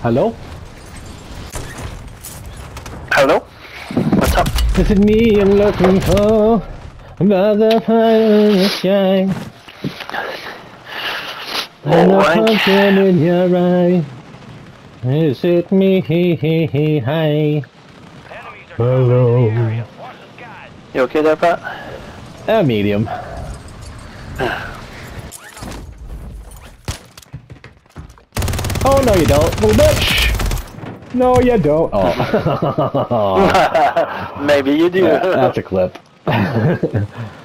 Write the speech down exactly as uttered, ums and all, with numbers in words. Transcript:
Hello? Hello? What's up? Is it me I'm looking for? About the fire in the sky. And All a right. pumpkin in your eye. Is it me? He he he hi. Hello. You okay there, Pat? A medium. Oh no you don't, little bitch! No you don't. Oh. Maybe you do. Yeah, that's a clip.